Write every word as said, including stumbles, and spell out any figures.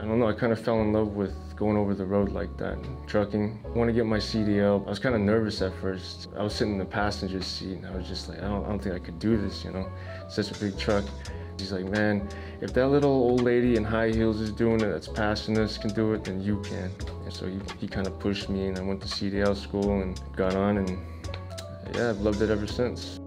don't know, I kind of fell in love with going over the road like that, trucking. I want to get my C D L. I was kind of nervous at first. I was sitting in the passenger seat and I was just like, I don't, I don't think I could do this, you know? It's such a big truck. He's like, man, if that little old lady in high heels is doing it, that's passing us, can do it, then you can. And so he, he kind of pushed me and I went to C D L school and got on, and yeah, I've loved it ever since.